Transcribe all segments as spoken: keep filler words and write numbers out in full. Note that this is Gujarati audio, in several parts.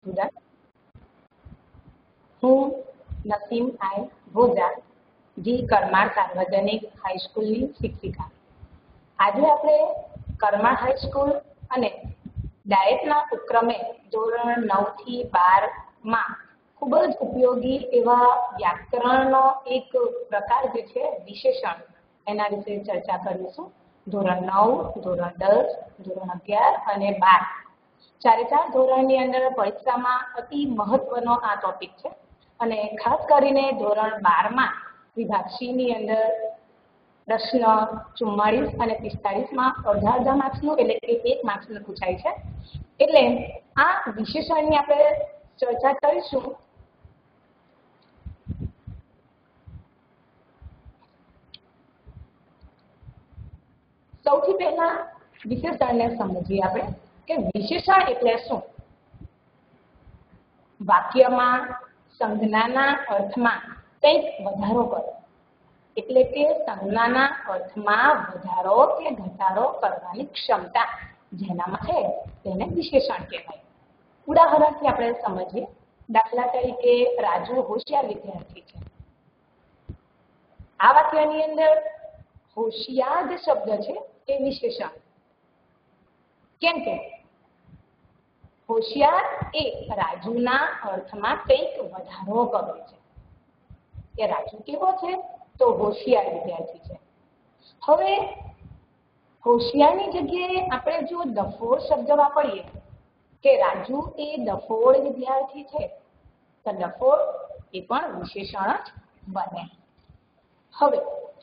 સ્ટુડન્ટ. હું નસીમ આઈ ભોજા, જી કરમાળ સાર્વજનિક હાઈસ્કૂલની શિક્ષિકા. આજે આપણે કરમાળ હાઈસ્કૂલ અને ડાયટના ઉપક્રમે ધોરણ નવ થી બાર માં ખૂબ જ ઉપયોગી એવા વ્યાકરણનો એક પ્રકાર જે છે વિશેષણ, એના વિશે ચર્ચા કરીશું. ધોરણ નવ, ધોરણ દસ, ધોરણ અગિયાર અને બાર ચારે ચાર ધોરણની અંદર પરીક્ષામાં અતિ મહત્વનો આ ટોપિક છે. અને ખાસ કરીને ધોરણ બારમાં વિભાગ સી ની અંદર પ્રશ્ન ચુમ્માળીસ અને પિસ્તાળીસમાં અડધા અડધા માર્ક્સનું એટલે કે એક માર્ક્સનું પૂછાય છે. એટલે આ વિશેષણની આપણે ચર્ચા કરીશું. સૌથી પહેલા વિશેષણને સમજીએ આપણે કે વિશેષણ એટલે શું. વાક્યમાં સંજ્ઞાના અર્થમાં કંઈક વધારો કરો, એટલે કે સંજ્ઞાના અર્થમાં વધારો કે ઘટાડો કરવાની ક્ષમતા જેનામાં છે તેને વિશેષણ કહેવાય. ઉદાહરણથી આપણે સમજીએ. દાખલા તરીકે રાજુ હોશિયાર વિદ્યાર્થી છે. આ વાક્યની અંદર હોશિયાર જે શબ્દ છે એ વિશેષણ. કેમ કે હોશિયાર એ રાજુના અર્થમાં કંઈક વધારો કરે છે. કે રાજુ કેવો છે તો હોશિયાર વિદ્યાર્થી છે. હવે હોશિયારની જગ્યાએ આપણે જો ડફોળ શબ્દ વાપરીએ કે રાજુ એ ડફોળ વિદ્યાર્થી છે, તો ડફોળ એ પણ વિશેષણ જ બને. હવે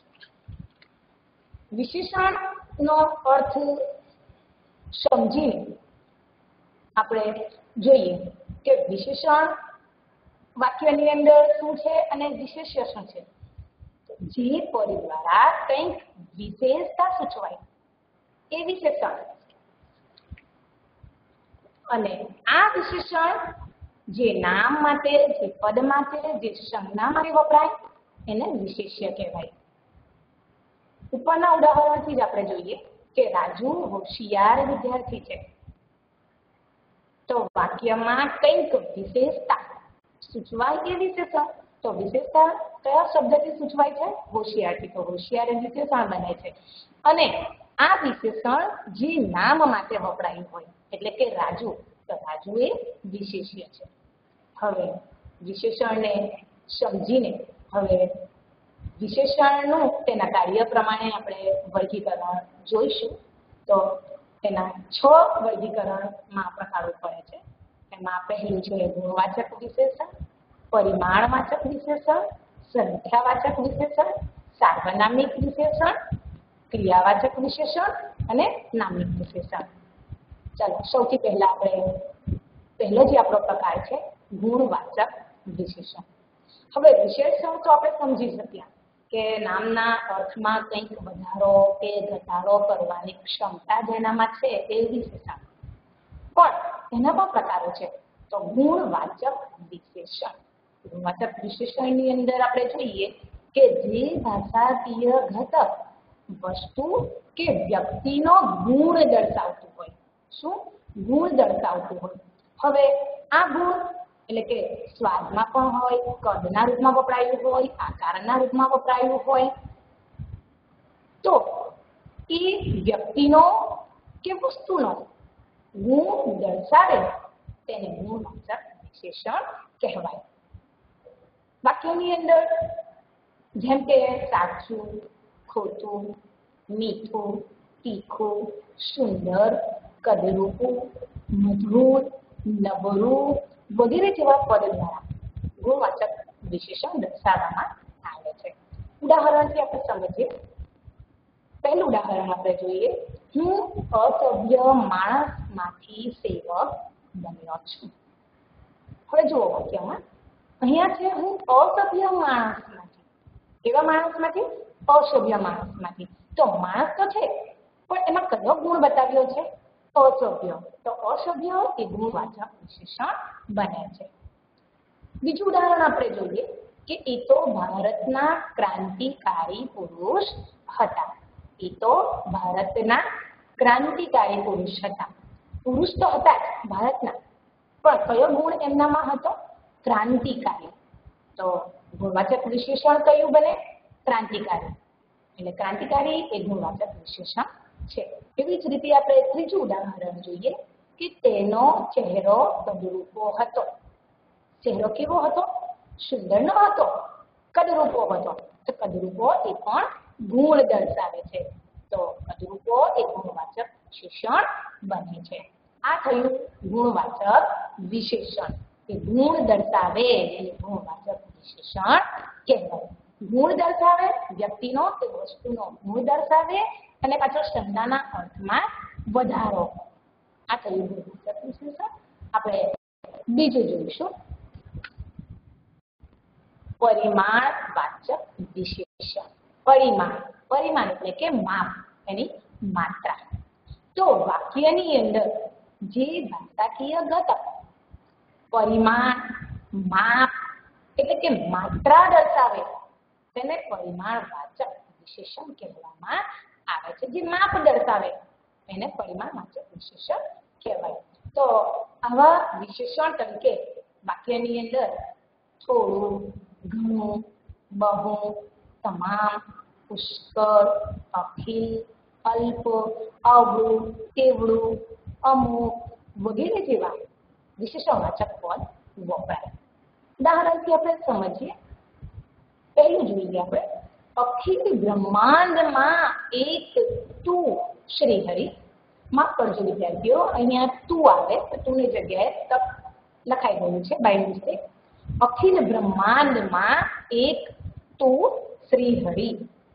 વિશેષણનો અર્થ સમજીને આપણે જોઈએ કે વિશેષણ વાક્યની અંદર શું છે અને વિશેષ્ય શું છે. જે પદ દ્વારા કંઈક વિશેષતા સૂચવાય એ વિશેષણ, અને આ વિશેષણ જે નામ માટે, જે પદ માટે, જે સંજ્ઞા માટે વપરાય એને વિશેષ્ય કહેવાય. ઉપરના ઉદાહરણથી જ આપણે જોઈએ કે રાજુ હોશિયાર વિદ્યાર્થી છે. તો વાક્યમાં કંઈક વિશેષતા સૂચવાય એ વિશેષણ. તો વિશેષતા કયા શબ્દથી સૂચવાય છે? હોશિયારથી. તો હોશિયાર એ વિશેષણ બને છે. અને આ વિશેષણ જે નામ માટે વપરાયું હોય, એટલે કે રાજુ, તો રાજુ એ વિશેષ્ય છે. હવે વિશેષણને સમજીને હવે વિશેષણનું તેના કાર્ય પ્રમાણે આપણે વર્ગીકરણ જોઈશું. તો તેના છ વર્ગીકરણમાં પ્રકારો પડે છે. એમાં પહેલું છે ગુણવાચક વિશેષણ, પરિમાણવાચક વિશેષણ, સંખ્યાવાચક વિશેષણ, સાર્વનામિક વિશેષણ, ક્રિયાવાચક વિશેષણ અને નામિક વિશેષણ. ચાલો સૌથી પહેલા આપણે પહેલો જે આપણો પ્રકાર છે ગુણવાચક વિશેષણ. હવે વિશેષણ તો આપણે સમજી શક્યા કે નામના અર્થમાં કંઈક વધારો કે ઘટાડો કરવાની ક્ષમતા જેનામાં છે એ વિશેષણ. પણ એના પણ પ્રકારો છે. તો ગુણવાચક વિશેષણ. ગુણવાચક વિશેષણની અંદર આપણે જોઈએ કે જે ભાષાકીય ઘટક વસ્તુ કે વ્યક્તિનો ગુણ દર્શાવતું હોય. શું? ગુણ દર્શાવતું હોય. હવે આ ગુણ એટલે કે સ્વાદમાં પણ હોય, કદના રૂપમાં વપરાયું હોય, આકારના રૂપમાં વપરાયું હોય, તો એ વ્યક્તિનો કે વસ્તુનો ગુણ દર્શાવે તેને ગુણવાચક વિશેષણ કહેવાય. વાક્યની અંદર જેમ કે સાચું, ખોટું, મીઠું, તીખું, સુંદર, કદરૂપું, મધુર, નબળું વગેરે જેવા પદ દ્વારા ગુણવાચક વિશેષણ દર્શાવવામાં આવે છે. ઉદાહરણથી આપણે સમજીએ. પહેલું ઉદાહરણ આપણે જોઈએ. હું અસભ્ય માણસમાંથી સેવક બન્યો છું. હવે જુઓ વાક્યમાં અહીંયા છે હું અસભ્ય માણસમાંથી. કેવા માણસમાંથી? અસભ્ય માણસમાંથી. તો માણસ તો છે પણ એમાં કયો ગુણ બતાવ્યો છે? અસભ્ય. તો અસભ્ય એ ગુણવાચક વિશેષણ બને છે. બીજું ઉદાહરણ આપણે જોઈએ કે એ તો ભારતના ક્રાંતિકારી પુરુષ હતા. એ તો ભારતના ક્રાંતિકારી પુરુષ હતા. પુરુષ તો હતા જ ભારતના, પણ કયો ગુણ એમનામાં હતો? ક્રાંતિકારી. તો ગુણવાચક વિશેષણ કયું બને? ક્રાંતિકારી. એટલે ક્રાંતિકારી એ ગુણવાચક વિશેષણ છે. એવી જ રીતે આપણે ત્રીજું ઉદાહરણ જોઈએ કે તેનો ચહેરો કદરૂપો હતો. ચહેરો કેવો હતો? સુંદર ન હતો, કદરૂપો હતો. તો કદરૂપો એ પણ ગુણ દર્શાવે છે. તો કદરૂપો એ ગુણવાચક વિશેષણ બને છે. આ થયું ગુણવાચક વિશેષણ. કે ગુણ દર્શાવે એ ગુણવાચક વિશેષણ કહેવાય. ગુણ દર્શાવે વ્યક્તિનો કે વસ્તુનો ગુણ દર્શાવે અને પાછો સંજ્ઞાના અર્થમાં વધારો. આ થયું ગુણવાચક વિશેષણ. આપણે બીજું જોઈશું પરિમાણવાચક વિશેષણ. પરિમાણ પરિમાણ એટલે કે માપ, એની માત્રા. તો વાક્યની અંદર જે ભાષાકીય ઘટક પરિમાણ, માપ એટલે કે માત્રા દર્શાવે તેને પરિમાણવાચક વિશેષણ કહેવામાં આવે છે. જે માપ દર્શાવે એને પરિમાણવાચક વિશેષણ કહેવાય. તો આવા વિશેષણ તરીકે વાક્યની અંદર થોડું, ઘણું, બહુ, તમામ, પુષ્કળ, અખિલ, અલ્પ, અવળું, તેવડું, અમુક વગેરે જેવા વિશેષણવાચક પદ વપરાય. ઉદાહરણથી આપણે સમજીએ. પહેલું જોઈએ આપણે અખિલ બ્રહ્માંડમાં એક તું શ્રીહરિ. માફ કરજો વિદ્યાર્થીઓ, અહીંયા તું આવે તો તુંની જગ્યાએ તક લખાઈ ગયું છે બાય મિસ્ટેક. અખિલ બ્રહ્માંડમાં એક તું શ્રીહરિ.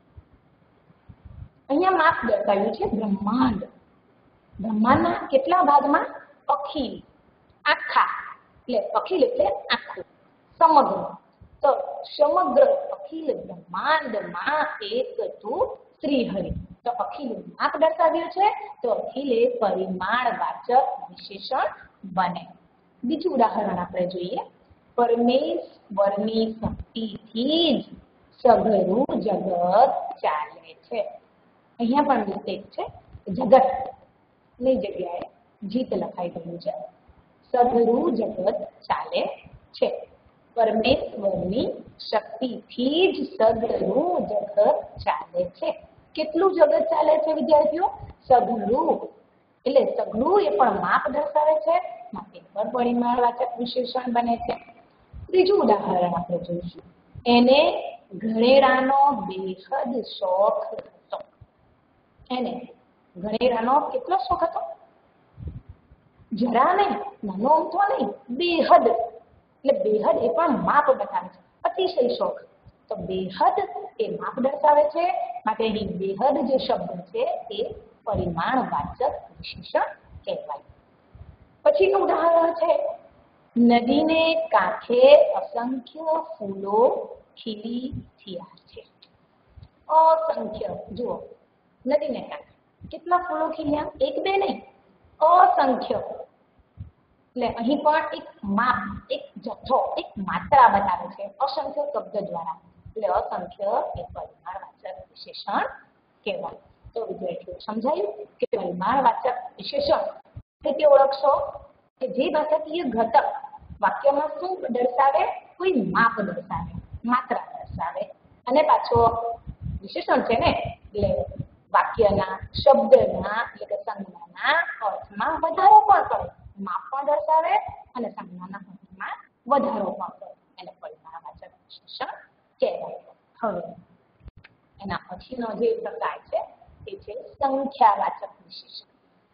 અહીંયા માપ દર્શાવ્યું છે બ્રહ્માંડ. બ્રહ્માંડના કેટલા ભાગમાં? અખિલ, આખા. એટલે અખિલ એટલે આખું, સમગ્ર. તો સમગ્ર અખિલ બ્રહ્માંડમાં એક તું શ્રીહરિ. તો અખિલ માપ દર્શાવ્યું છે, તો અખિલ એ પરિમાણવાચક વિશેષણ બને. બીજું ઉદાહરણ આપણે જોઈએ. પરમેશ્વરની શક્તિથી જ સઘળું જગત ચાલે છે. અહીંયા પણ મિસ્ટેક છે, જગત ની જગ્યાએ જીત લખાઈ ગયું છે. સઘળું જગત ચાલે છે. પરમેશ્વરની શક્તિથી જ સઘળું જગત ચાલે છે. કેટલું જગત ચાલે છે વિદ્યાર્થીઓ? સઘળું. એટલે સઘળું એ પણ માપ દર્શાવે છે, માટે પર પરિમાણવાચક વિશેષણ બને છે. ત્રીજું ઉદાહરણ આપણે જોઈશું. એને ઘરેણાનો બેહદ શોખ હતો. એને ઘરેણાનો કેટલો શોખ હતો? જરા નહીં, નાનો અમથો નહીં, બેહદ. એટલે બેહદ એ પણ માપ બતાવે છે, અતિશય શોખ. તો બેહદ એ માપ દર્શાવે છે, માટે અહીં બેહદ જે શબ્દ છે એ પરિમાણવાચક વિશેષણ કહેવાય. પછીનું ઉદાહરણ છે નદીને કાંઠે અસંખ્ય ફૂલો ખીલી થયા છે. અસંખ્ય. જુઓ, નદીને કાંઠે કેટલા ફૂલો ખીલ્યા? એક બે નહીં, અસંખ્ય. એટલે અહીં પણ એક માપ, એક જથ્થો, એક માત્રા બતાવે છે અસંખ્ય શબ્દ દ્વારા. એટલે અસંખ્ય એ પરિમાણવાચક વિશેષણ કહેવાય. તો વિદ્યાર્થીઓ સમજાયું કે પરિમાણવાચક વિશેષણ રીતે ઓળખશો કે જે ભાષાકીય ઘટક વાક્યમાં શું દર્શાવે? કોઈ માપ દર્શાવે, માત્રા દર્શાવે, અને પાછો વિશેષણ છે ને એટલે વાક્યના, શબ્દના એટલે કે સંજ્ઞાના અર્થમાં વધારો પણ કરે. માપ પણ દર્શાવે અને સંજ્ઞાના અર્થમાં વધારો પણ કરે. એને પરિમાણવાચક વિશેષણ કહેવાય. હવે એના પછીનો જે પ્રકાર છે એ છે સંખ્યાવાચક વિશેષણ.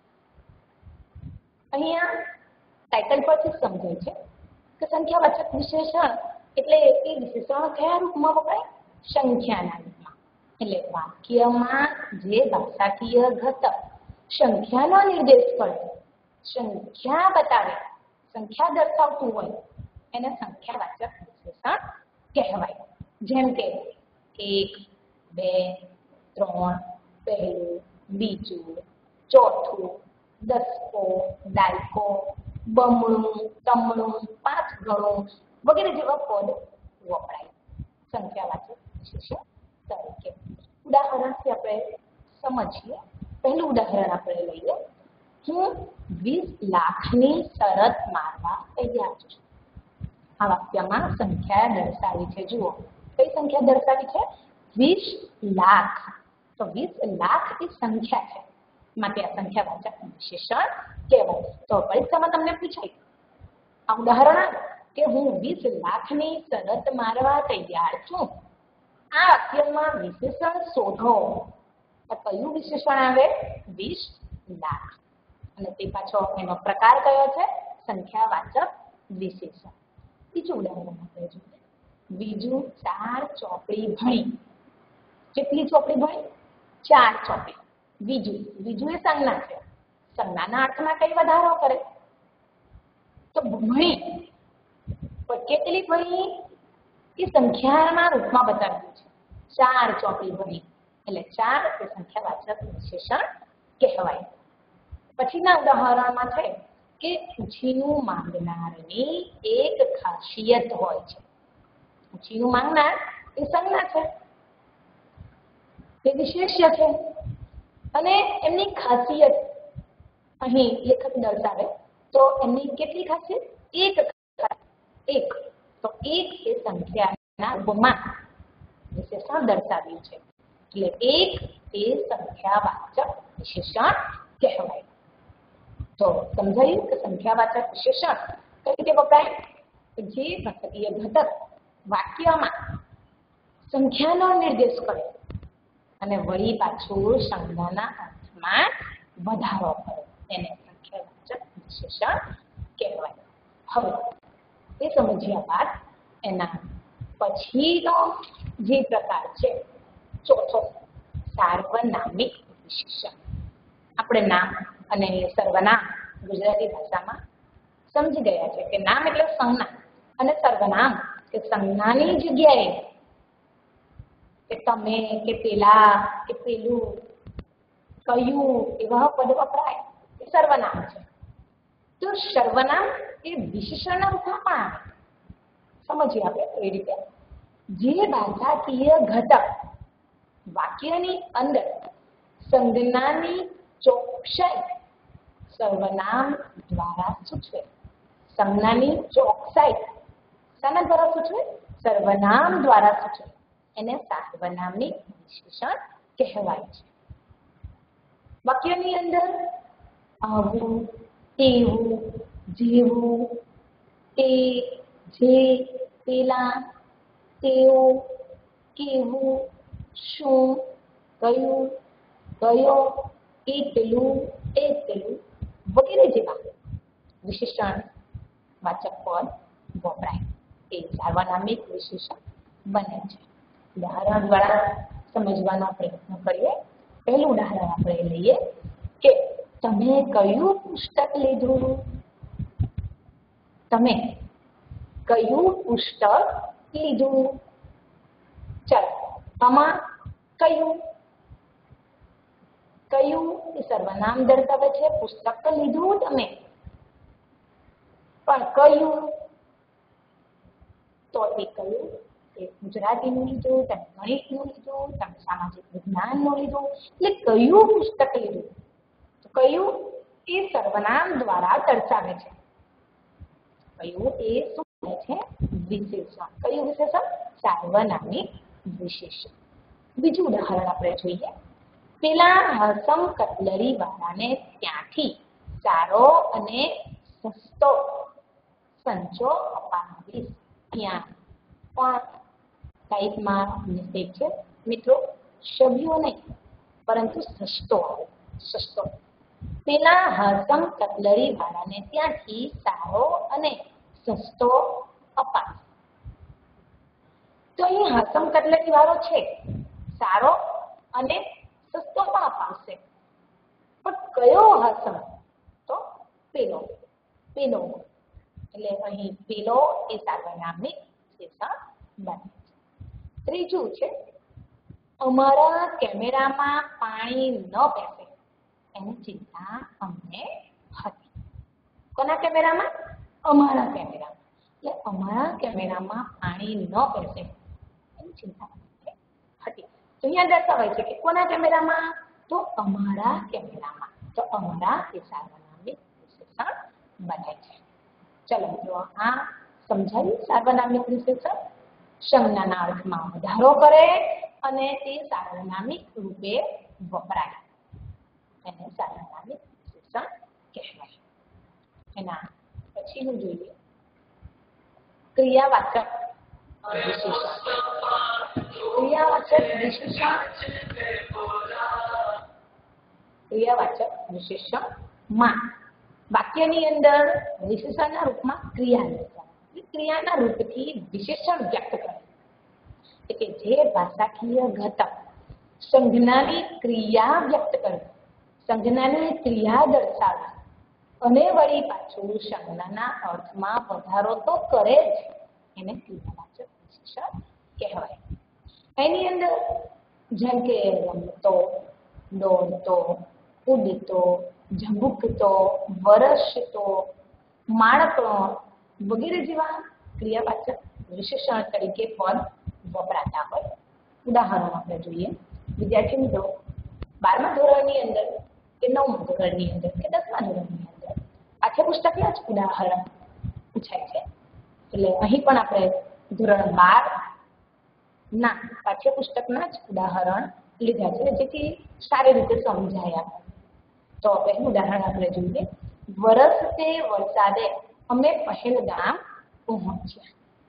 અહીંયા ટાઇટલ પરથી સમજાય છે કે સંખ્યાવાચક વિશેષણ એટલે એ વિશેષણ કયા રૂપમાં વપરાય? સંખ્યાના રૂપમાં. એટલે વાક્યમાં જે ભાષાકીય ઘટક સંખ્યાનો નિર્દેશ કરે, સંખ્યા બતાવે, સંખ્યા દર્શાવતું હોય એને સંખ્યાવાચક વિશેષણ કહેવાય. જેમ કે એક, બે, ત્રણ, પહેલું, બીજું, ચોથું, દસકો, દાયકો, બમણું, તમણું, પાંચ ગણું વગેરે જેવા પદ વપરાય સંખ્યાવાચક વિશેષણ તરીકે. ઉદાહરણથી આપણે સમજીએ. પહેલું ઉદાહરણ આપણે લઈએ હું વીસ લાખની શરત મારવા તૈયાર છું. આ વાક્યમાં સંખ્યા દર્શાવી છે. જુઓ, કઈ સંખ્યા દર્શાવી છે? વીસ લાખ. તો વીસ લાખ એ સંખ્યા છે, માટે આ સંખ્યાવાચક વિશેષણ કહેવાય. તો પરીક્ષામાં તમને પૂછાય આ ઉદાહરણ આવે કે હું વીસ લાખની શરત મારવા તૈયાર છું. આ વાક્યમાં વિશેષણ શોધો. તો કયું વિશેષણ આવે? વીસ લાખ. અને તે પાછો એનો પ્રકાર કયો છે? સંખ્યાવાચક વિશેષણ. બીજું ઉદાહરણ આપણે જોઈએ. બીજું, ચાર ચોપડી ભણી. કેટલી ચોપડી ભણી? ચાર ચોપડી. બીજું બીજું એ સંજ્ઞા છે. સંજ્ઞાના અર્થમાં કઈ વધારો કરે? તો ભણી. પણ કેટલી ભણી એ સંખ્યાના રૂપમાં બતાવ્યું છે. ચાર ચોપડી ભણી એટલે ચાર એ સંખ્યાવાચક વિશેષણ કહેવાય. પછીના ઉદાહરણમાં છે કે પૂછીનું માંગનારની એક ખાસિયત હોય છે. પૂછીનું માંગનાર એ સંજ્ઞા છે, તે વિશેષ્ય છે, અને એમની ખાસિયત અહીં લેખક દર્શાવે તો એમની કેટલી ખાસિયત? એક. એક તો એક એ સંખ્યાના રૂપમાં વિશેષણ દર્શાવ્યું છે. એટલે એક એ સંખ્યાવાચક વિશેષણ કહેવાય. તો સમજાયું કે સંખ્યાવાચક વિશેષણ કઈ રીતે વપરાય? જે ઘટકીય ઘટક વાક્યમાં સંખ્યાનો નિર્દેશ કરે અને વળી પાછું સંજ્ઞાના અર્થમાં વધારો કરે એને સંખ્યાવાચક વિશેષણ કહેવાય. હવે એ સમજ્યા બાદ એના પછીનો જે પ્રકાર છે ચોથો, સાર્વનામિક વિશેષણ. આપણે નામ અને સર્વનામ ગુજરાતી ભાષામાં સમજી ગયા છે કે નામ એટલે સંજ્ઞા અને સર્વનામ કે સંજ્ઞાની જગ્યાએ કે તમે કે પેલા કે પેલું કયું એવા પદ વપરાય એ સર્વનામ છે. તો સર્વનામ એ વિશેષણના રૂપમાં પણ આવે. સમજીએ આપણે એ રીતે. જે ભાષાકીય ઘટક વાક્યની અંદર સંજ્ઞાની ચોકસાઈ સર્વનામ દ્વારા સૂચવે. સંજ્ઞાની ચોકસાઈ શાના દ્વારા સૂચવે? સર્વનામ દ્વારા સૂચવે. એને સાર્વનામિક વિશેષણ કહેવાય છે. વાક્યની અંદર આવું, તેવું, જેવું, તે, જે, પેલા, તેવું, કેવું, શું, કયું, કયો, કેટલું, એ પેલું વગેરે જેવા વિશેષણ વાચક પદ વપરાય એ સાર્વનામિક વિશેષણ બને છે. ઉદાહરણ દ્વારા સમજવાનો પ્રયત્ન કરીએ. પહેલું ઉદાહરણ આપણે લઈએ કે તમે કયું પુસ્તક લીધું? તમે કયું પુસ્તક લીધું? ચાલો, આમાં કયું કયું એ સર્વનામ દર્શાવે છે. પુસ્તક તો લીધું તમે, પણ કયું? તો એ કયું એ ગુજરાતીનું લીધું, તમે ગણિતનું લીધું, તમે સામાજિક વિજ્ઞાનનું લીધું, એટલે કયું પુસ્તક લીધું? તો કયું એ સર્વનામ દ્વારા દર્શાવે છે. કયું એ શું કહે છે? વિશેષણ. કયું વિશેષણ? સાર્વનામિક વિશેષણ. બીજું ઉદાહરણ આપણે જોઈએ. પેલા હસમ કટલરી વાળાને ત્યાંથી સારો અને સસ્તો સંચો અપાવીશ. ત્યાં પણ ટાઈપમાં મિસ્ટેક છે મિત્રો. શબ્દો નહીં પરંતુ સસ્તો આવે. સસ્તો. પેલા હસમ કટલરી વાળાને ત્યાંથી સારો અને સસ્તો અપાવીશ. તો અહીં હસમ કટલરી વાળો છે, સારો અને સસ્તો પણ અપાવશે. પણ કયો હસમ? તો પેલો. પેલો એટલે અહીં પેલો એ સાર્વનામિક વિશેષણ બને છે. ત્રીજું છે અમારા કેમેરામાં પાણી ન બેસે એની ચિંતા અમને હતી. કોના કેમેરામાં? અમારા કેમેરામાં. એટલે અમારા કેમેરામાં પાણી ન બેસે એની ચિંતા હતી. તો અહીંયા દર્શાવાય છે કે કોના કેમેરામાં? તો અમારા કેમેરામાં. તો અમારા એ સાર્વનામિક વિશેષણ બને છે. ચલો મિત્રો, આ સમજાયું સાર્વનામિક વિશેષણ. સંજ્ઞાના અર્થમાં વધારો કરે અને તે સાર્વનામિક રૂપે વપરાય એને સાર્વનામિક વિશેષણ કહેવાય. એના પછીનું જોઈએ ક્રિયાવાચક વિશેષણ. ક્રિયાવાચક વિશેષણ ક્રિયાવાચક વિશેષણમાં વાક્યની અંદર વિશેષણના રૂપમાં ક્રિયા દર્શાવે. ક્રિયાના રૂપથી વિશેષણ વ્યક્ત કરે કે જે ભાષાકીય ઘટક સંજ્ઞાની ક્રિયા વ્યક્ત કરે, સંજ્ઞાની ક્રિયા દર્શાવે અને વળી પાછું સંજ્ઞાના અર્થમાં વધારો તો કરે જ, એને ક્રિયાવાચક વિશેષણ કહેવાય. એની અંદર જેમ કે રમતો, દોડતો, કૂદતો, ઝબૂકતો, વરસતો, માળકણો વગેરે જેવા ક્રિયાવાચક વિશેષણ તરીકે પદ વપરાતા હોય. ઉદાહરણો આપણે જોઈએ. વિદ્યાર્થી મિત્રો, બારમા ધોરણની અંદર કે નવમા ધોરણની અંદર કે દસમા ધોરણની અંદર પાઠ્યપુસ્તકના જ ઉદાહરણ પૂછાય છે. એટલે અહીં પણ આપણે ધોરણ બાર ના પાઠ્યપુસ્તકના જ ઉદાહરણ લીધા છે જેથી સારી રીતે સમજાય. તો પહેલું ઉદાહરણ આપણે જોઈએ. વરસતે વરસાદે અમે પહેલગામ પહોંચ્યા.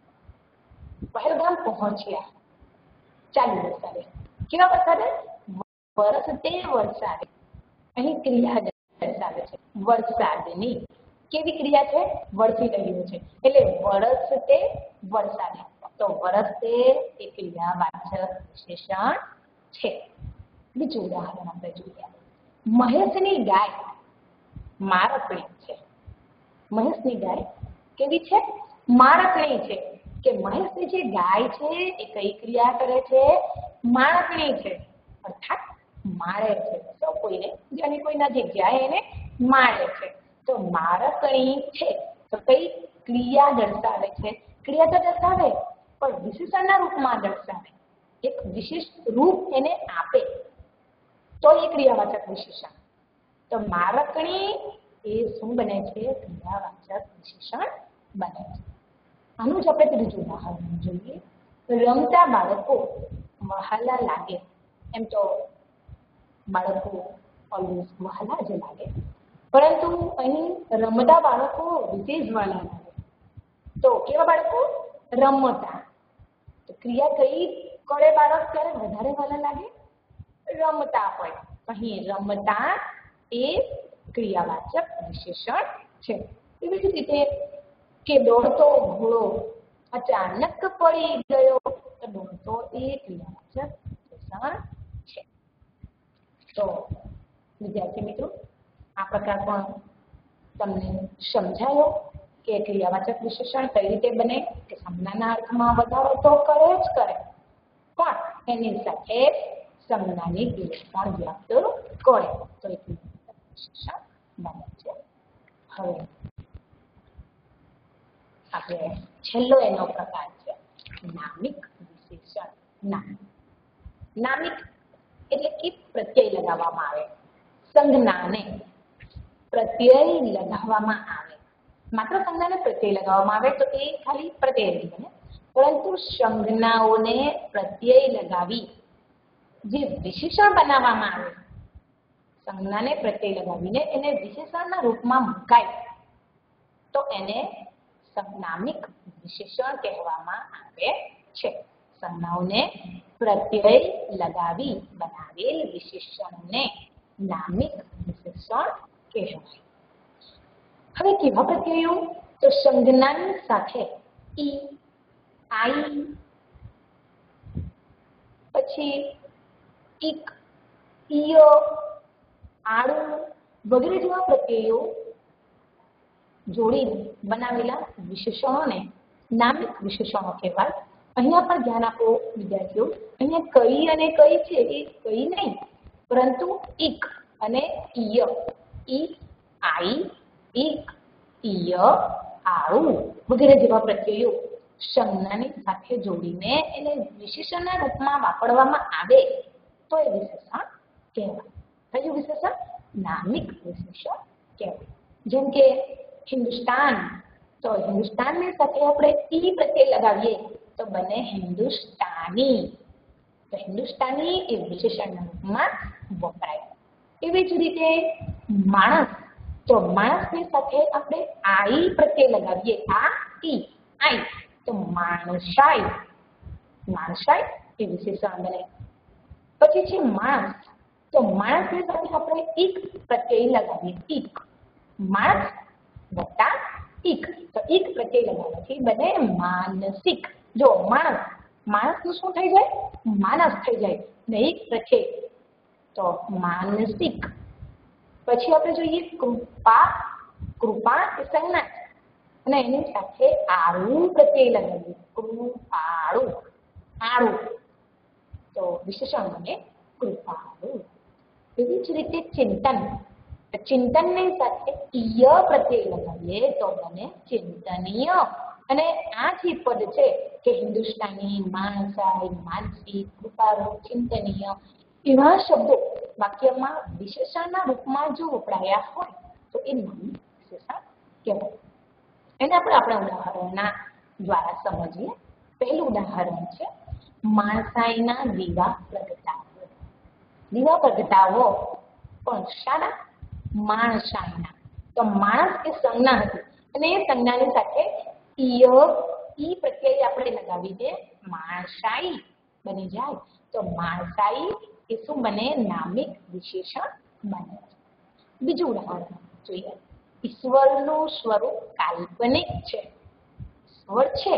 પહેલગામ પહોંચ્યા ચાલુ વરસાદે. કેવા વરસાદે? વરસતે વરસાદે. અહીં ક્રિયા દર્શાવે છે વરસાદની. કેવી ક્રિયા છે? વરસી રહ્યું છે એટલે વરસતે વરસાદે. તો વરસતે એ ક્રિયાવાચક વિશેષણ છે. બીજું ઉદાહરણ આપણે જોઈએ. મહેશની ગાય મારકણી છે. મહેશની ગાય કેવી છે? મારકણી છે. કે મહેશની જે ગાય છે એ કઈ ક્રિયા કરે છે? મારકણી છે, અર્થાત મારે છે. તો કોઈને જેની કોઈ નજીક જાય એને મારે છે. તો મારકણી છે તો કઈ ક્રિયા દર્શાવે છે? ક્રિયા તો દર્શાવે પણ વિશેષણના રૂપમાં દર્શાવે, એક વિશિષ્ટ રૂપ એને આપે તો એ ક્રિયાવાચક વિશેષણ. તો મારકણી એ શું બને છે? ક્રિયાવાચક વિશેષણ બને છે. આનું જ આપણે ત્રીજું ઉદાહરણ જોઈએ. રમતા બાળકો વહાલા લાગે. એમ તો બાળકો ઓલવેઝ વહાલા જ લાગે, પરંતુ અહીં રમતા બાળકો વિશેષ વહાલા લાગે. તો કેવા બાળકો? રમતા. તો ક્રિયા કઈ કરે બાળક ત્યારે વધારે વહાલા લાગે? રમતા હોય. અહીં રમતા એ ક્રિયાવાચક વિશેષણ છે. એવી જ રીતે કે દોડતો ઘોડો અચાનક પડી ગયો. તો દોડતો એ ક્રિયાવાચક વિશેષણ છે. તો વિદ્યાર્થી મિત્રો, આ પ્રકાર પણ તમને સમજાયો કે ક્રિયાવાચક વિશેષણ કઈ રીતે બને. કે સંજ્ઞાના અર્થમાં વધારો તો કરે જ કરે, પણ એની સાથે સંજ્ઞાની ક્રિયા પણ વ્યક્ત કરે તો એ ક્રિયાવાચક વિશેષણ બને છે. હવે આપણે છેલ્લો એનો પ્રકાર છે નામિક વિશેષણ. નામ નામિક એટલે કે પ્રત્યય લગાવવામાં આવે. સંજ્ઞાને પ્રત્યય લગાવવામાં આવે. માત્ર સંજ્ઞાને પ્રત્યય લગાવવામાં આવે તો એ ખાલી પ્રત્યય નહીં બને, પરંતુ સંજ્ઞાઓને પ્રત્યય લગાવી જે વિશેષણ બનાવવામાં આવે, સંજ્ઞાને પ્રત્યય લગાવીને એને વિશેષણના રૂપમાં મુકાય તો એને નામિક વિશેષણ કહેવામાં આવે છે. સંજ્ઞાઓને પ્રત્યય લગાવી બનાવેલ વિશેષણને નામિક વિશેષણ કહેવાય. હવે કેવા પ્રત્યયો? તો સંજ્ઞાની સાથે ઈ, આઈ, પછી ઈક, ઈય, આડું વગેરે જેવા પ્રત્યયો જોડીને બનાવેલા વિશેષણોને નામિક વિશેષણો કહેવાય. અહીંયા પણ ધ્યાન આપો વિદ્યાર્થીઓ. અહીંયા કઈ અને કઈ છે એ કઈ નહીં, પરંતુ ઈક અને ઈય, ઈ, આઈ, ઈક, ઈય, આળું વગેરે જેવા પ્રત્યયો સંજ્ઞાની સાથે જોડીને એને વિશેષણના રૂપમાં વાપરવામાં આવે તો એ વિશેષણ કહેવાય. કયું વિશેષણ? નામિક વિશેષણ કહેવાય. જેમ કે હિન્દુસ્તાન, તો હિન્દુસ્તાનની સાથે આપણે ઈ પ્રત્યય લગાવીએ તો બને હિન્દુસ્તાની. તો હિન્દુસ્તાની એ વિશેષણના રૂપમાં વપરાય. એવી જ રીતે માણસ, તો માણસની સાથે આપણે આઈ પ્રત્યય લગાવીએ, આ ઈ આઈ, તો માણસાઈ. માણસાઈ એ વિશેષણ બને. પછી છે માણસ, તો માણસની સાથે આપણે ઈક પ્રત્યય લગાવીએ, ઈક. માણસ વત્તા ઈક, તો ઈક પ્રત્યય લગાવવાથી બને માનસિક. જો માણસ, માણસનું શું થઈ જાય? માનસ થઈ જાય ને ઈક પ્રત્યય, તો માનસિક. પછી આપણે જોઈએ કૃપા, કૃપા એ સંજ્ઞા અને એની સાથે આળું પ્રત્યય લગાવીએ, કૃપાળુ, આળું, તો વિશેષણ બને કૃપાળુ. એવી જ રીતે ચિંતન, ચિંતનની સાથે ઈય પ્રત્યય લગાવીએ તો બને ચિંતનીય. અને આ જે પદ છે કે હિન્દુસ્તાની, માણસાઈ, માનસિક, કૃપાળુ, ચિંતનીય, એવા શબ્દો વાક્યમાં વિશેષણના રૂપમાં જો વપરાયા હોય તો એ નામિક વિશેષણ કહેવાય. એને આપણે આપણા ઉદાહરણના દ્વારા સમજીએ. પહેલું ઉદાહરણ છે માણસાઈના દીવા પ્રગટાવો. દીવા પ્રગટાવો પણ શાના? માણસાઈના. તો માણસ એ સંજ્ઞા હતી અને એ સંજ્ઞાની સાથે ઈય, ઈ પ્રત્યય આપણે લગાવીને માણસાઈ બની જાય. તો માણસાઈ એ શું બને? નામિક વિશેષણ બને. બીજું ઉદાહરણ જોઈએ. ઈશ્વરનું સ્વરૂપ કાલ્પનિક છે. ઈશ્વર છે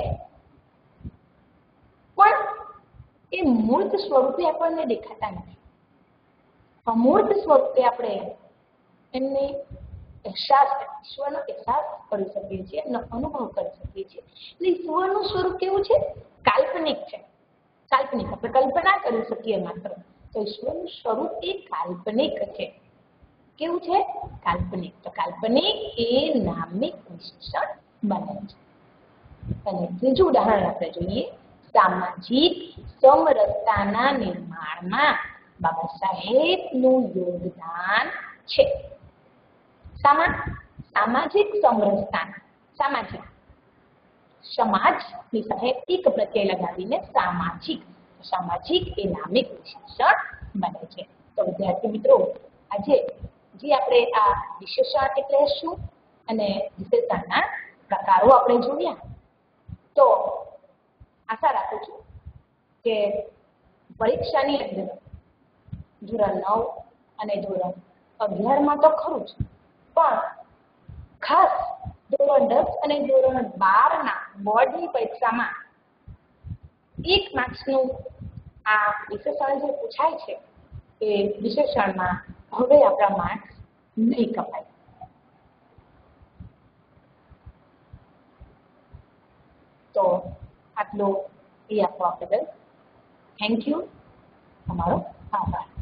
પણ એ મૂર્ત સ્વરૂપે આપણને દેખાતા નથી. અમૂર્ત સ્વરૂપે આપણે એમને અહેસાસ, ઈશ્વરનો અહેસાસ કરી શકીએ છીએ, એમનો અનુભવ કરી શકીએ છીએ. એટલે ઈશ્વરનું સ્વરૂપ કેવું છે? કાલ્પનિક છે. કાલ્પનિક, આપણે કલ્પના કરી શકીએ માત્ર. તો ઈશ્વરનું સ્વરૂપ એ કાલ્પનિક છે. કેવું છે? કાલ્પનિક. તો કાલ્પનિક એ નામિક વિશેષણ બને છે. અને ત્રીજું ઉદાહરણ આપણે જોઈએ. સામાજિક સમરસતાના નિર્માણમાં બાબા સાહેબનું યોગદાન છે. સામા સામાજિક સમરસતા, સામાજિક, સમાજની સાથે એક પ્રત્યય લગાવીને સામાજિક, સામાજિક એ નામિક વિશેષણ બને છે. તો વિદ્યાર્થી મિત્રો, આજે જે આપણે આ વિશેષણ એટલે શું અને વિશેષણના પ્રકારો આપણે જોયા, તો આશા રાખું છું કે પરીક્ષાની અંદર ધોરણ નવ અને ધોરણ અગિયારમાં તો ખરું જ, પણ ખાસ ધોરણ દસ અને ધોરણ બારના બોર્ડની પરીક્ષામાં એક માર્ક્સનું આ વિશેષણ જે પૂછાય છે એ વિશેષણમાં હવે આપણા માર્ક્સ નહીં કપાય. તો આટલો એ આપવા બદલ થેન્ક યુ, તમારો આભાર.